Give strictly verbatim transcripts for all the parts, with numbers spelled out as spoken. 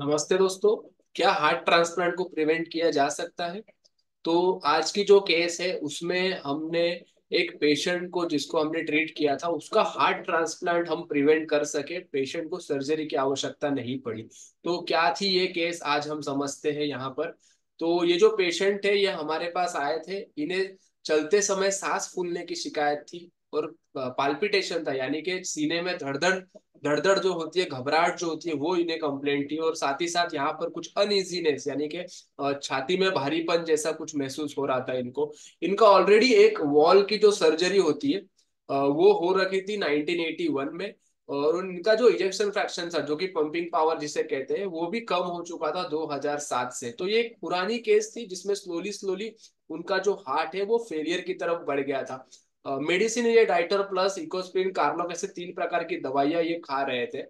नमस्ते दोस्तों। क्या हार्ट ट्रांसप्लांट को प्रिवेंट किया जा सकता है? तो आज की जो केस है उसमें हमने एक पेशेंट को जिसको हमने ट्रीट किया था उसका हार्ट ट्रांसप्लांट हम प्रिवेंट कर सके, पेशेंट को सर्जरी की आवश्यकता नहीं पड़ी। तो क्या थी ये केस, आज हम समझते हैं यहाँ पर। तो ये जो पेशेंट है ये हमारे पास आए थे। इन्हें चलते समय सांस फूलने की शिकायत थी और पाल्पिटेशन था, यानी कि सीने में धड़धड़ धड़धड़ जो होती है, घबराहट जो होती है, वो इन्हें कंप्लेंट थी। और साथ ही साथ यहाँ पर कुछ अनइजीनेस, यानी कि अ, छाती में भारीपन जैसा कुछ महसूस हो रहा था इनको। इनका ऑलरेडी एक वॉल की जो सर्जरी होती है अ, वो हो रखी थी नाइनटीन एटी वन में। और उनका जो इजेक्शन फ्रैक्शन था, जो कि पंपिंग पावर जिसे कहते हैं, वो भी कम हो चुका था दो हज़ार सात से। तो ये एक पुरानी केस थी जिसमें स्लोली स्लोली उनका जो हार्ट है वो फेलियर की तरफ बढ़ गया था। मेडिसिन ये डाइटर प्लस इकोस्प्रिन कार्लो ऐसे तीन प्रकार की दवाइयां ये खा रहे थे।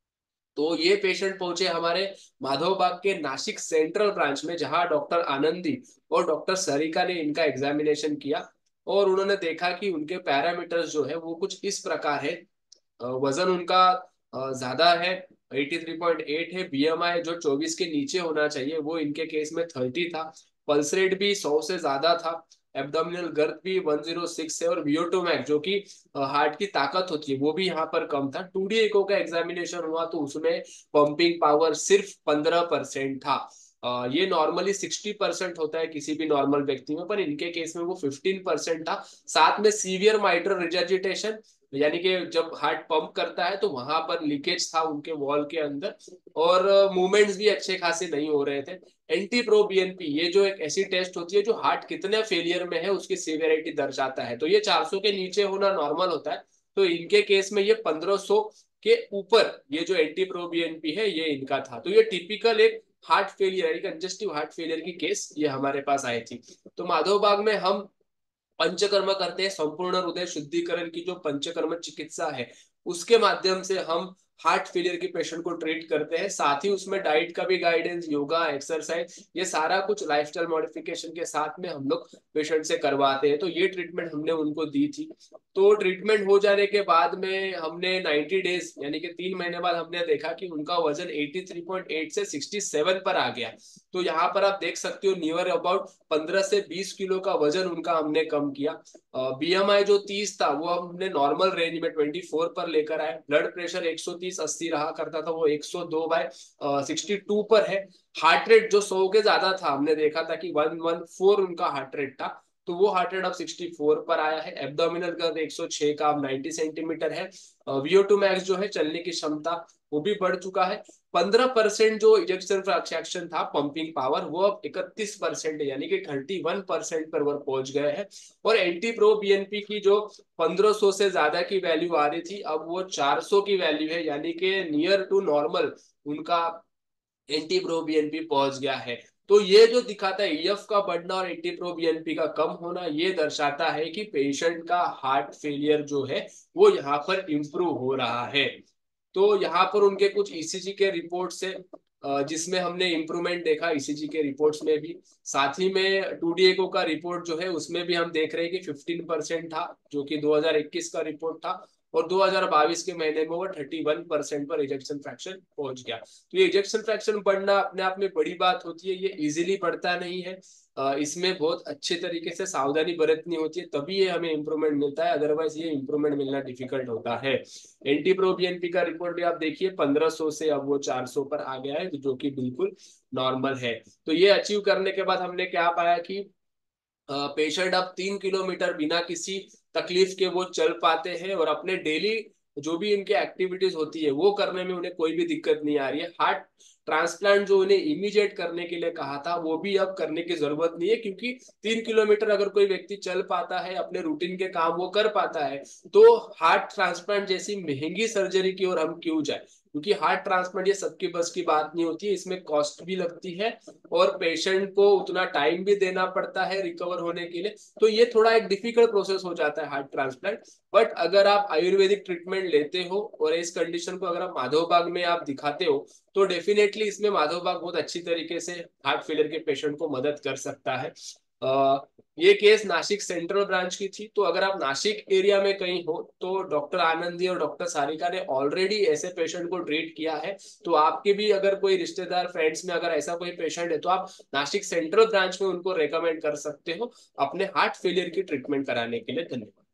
तो ये पेशेंट पहुंचे हमारे माधव बाग के नासिक सेंट्रल ब्रांच में, जहां डॉक्टर आनंदी और डॉक्टर सरिका ने इनका एग्जामिनेशन किया। और उन्होंने देखा कि उनके पैरामीटर्स जो है वो कुछ इस प्रकार है। अ, वजन उनका अ, ज्यादा है, तिरासी पॉइंट आठ है। बीएमआई जो चौबीस के नीचे होना चाहिए वो इनके केस में तीस था। पल्स रेट भी सौ से ज्यादा था। एब्डोमिनल गर्थ भी एक सौ छह है। और वी ओ टू मैक्स जो कि हार्ट की ताकत होती है वो भी यहाँ पर कम था। टू डी एको का एग्जामिनेशन हुआ तो उसमें पंपिंग पावर सिर्फ पंद्रह परसेंट था। अ, ये नॉर्मली सिक्सटी परसेंट होता है किसी भी नॉर्मल व्यक्ति में, पर इनके केस में वो फिफ्टीन परसेंट था। साथ में सीवियर माइट्रल रिजर्जिटेशन, यानी कि जब हार्ट पंप करता है तो वहां पर लीकेज था उनके वॉल के अंदर। और मूवमेंट्स भी अच्छे खासे नहीं हो रहे थे। एंटी प्रो बीएनपी ये जो एक ऐसी टेस्ट होती है जो हार्ट कितने फेलियर में है उसकी सीवियरिटी दर्शाता है, तो ये चार सौ के नीचे होना नॉर्मल होता है। तो इनके केस में ये पंद्रह सौ के ऊपर ये जो एंटी प्रो बीएनपी है ये इनका था। तो ये टिपिकल एक हार्ट फेलियर यानी कंजेस्टिव हार्ट फेलियर की केस ये हमारे पास आई थी। तो माधव बाग में हम पंचकर्म करते हैं। संपूर्ण हृदय शुद्धिकरण की जो पंचकर्म चिकित्सा है उसके माध्यम से हम हार्ट फेलियर के पेशेंट को ट्रीट करते हैं। साथ ही उसमें डाइट का भी गाइडेंस, योगा, एक्सरसाइज, ये सारा कुछ लाइफस्टाइल मॉडिफिकेशन के साथ में हम लोग पेशेंट से करवाते हैं। तो ये ट्रीटमेंट हमने उनको दी थी। तो ट्रीटमेंट हो जाने के बाद में हमने नाइन्टी डेज यानी कि तीन महीने बाद हमने देखा कि उनका वजन तिरासी पॉइंट आठ से सड़सठ पर आ गया। तो यहाँ पर आप देख सकते हो नियर अबाउट पंद्रह से बीस किलो का वजन उनका हमने कम किया। बीएमआई जो तीस था वो हमने नॉर्मल रेंज में चौबीस पर लेकर आए। ब्लड प्रेशर एक सौ तीस अस्सी रहा करता था, वो एक सौ दो बाय बासठ पर है। हार्ट रेट जो सौ के ज्यादा था, हमने देखा था कि एक सौ चौदह उनका हार्ट रेट था, तो वो हार्ट रेट अब चौंसठ पर आया है। एब्डोमिनल गर्द एक सौ छह का अब नब्बे सेंटीमीटर है। वी ओ टू मैक्स जो है चलने की क्षमता वो भी बढ़ चुका है। पंद्रह परसेंट जो इजेक्शन फ्रैक्शन था पंपिंग पावर वो अब इकतीस परसेंट है, यानी कि इकतीस परसेंट पर वो पहुंच गए हैं। और एंटी प्रो बीएनपी की जो पंद्रह सौ से ज्यादा की वैल्यू आ रही थी अब वो चार सौ की वैल्यू है, यानी कि नियर टू नॉर्मल उनका एंटी प्रो बीएनपी पहुंच गया है। तो ये जो दिखाता है ईएफ का बढ़ना और एंटी प्रो बीएनपी का कम होना, ये दर्शाता है कि पेशेंट का हार्ट फेलियर जो है वो यहाँ पर इम्प्रूव हो रहा है। तो यहाँ पर उनके कुछ ईसीजी के रिपोर्ट से अ, जिसमें हमने इम्प्रूवमेंट देखा ईसीजी के रिपोर्ट्स में भी। साथ ही में टू डी एको का रिपोर्ट जो है उसमें भी हम देख रहे हैं कि पंद्रह परसेंट था, जो कि दो हज़ार इक्कीस का रिपोर्ट था। और दो हज़ार बाईस के महीने में वो इकतीस परसेंट पर इजेक्शन फ्रैक्शन पहुंच गया। तो ये इजेक्शन फ्रैक्शन बढ़ना अपने आप में बड़ी बात होती है, ये इजीली बढ़ता नहीं है। अ, इसमें बहुत अच्छे तरीके से सावधानी बरतनी होती है, तभी ये हमें इम्प्रूवमेंट मिलता है, अदरवाइज ये इम्प्रूवमेंट मिलना डिफिकल्ट होता है। एंटी प्रो बीएनपी का रिपोर्ट भी आप देखिए, पंद्रह सौ से अब वो चार सौ पर आ गया है, जो कि बिल्कुल नॉर्मल है। तो ये अचीव करने के बाद हमने क्या पाया कि पेशेंट अब तीन किलोमीटर बिना किसी तकलीफ के वो चल पाते हैं और अपने डेली जो भी इनकी एक्टिविटीज होती है वो करने में उन्हें कोई भी दिक्कत नहीं आ रही है। हार्ट ट्रांसप्लांट जो उन्हें इमीडिएट करने के लिए कहा था वो भी अब करने की जरूरत नहीं है, क्योंकि तीन किलोमीटर अगर कोई व्यक्ति चल पाता है, अपने रूटीन के काम वो कर पाता है, तो हार्ट ट्रांसप्लांट जैसी महंगी सर्जरी की ओर हम क्यों जाए? क्योंकि हार्ट ट्रांसप्लांट ये सबकी बस की बात नहीं होती है, इसमें कॉस्ट भी लगती है और पेशेंट को उतना टाइम भी देना पड़ता है रिकवर होने के लिए। तो ये थोड़ा एक डिफिकल्ट प्रोसेस हो जाता है हार्ट ट्रांसप्लांट। बट अगर आप आयुर्वेदिक ट्रीटमेंट लेते हो और इस कंडीशन को अगर आप माधव बाग में आप दिखाते हो तो डेफिनेटली इसमें माधव बाग बहुत अच्छी तरीके से हार्ट फेलियर के पेशेंट को मदद कर सकता है। अ, ये केस नासिक सेंट्रल ब्रांच की थी। तो अगर आप नासिक एरिया में कहीं हो तो डॉक्टर आनंदी और डॉक्टर सारिका ने ऑलरेडी ऐसे पेशेंट को ट्रीट किया है। तो आपके भी अगर कोई रिश्तेदार फ्रेंड्स में अगर ऐसा कोई पेशेंट है तो आप नासिक सेंट्रल ब्रांच में उनको रेकमेंड कर सकते हो अपने हार्ट फेलियर की ट्रीटमेंट कराने के लिए। धन्यवाद।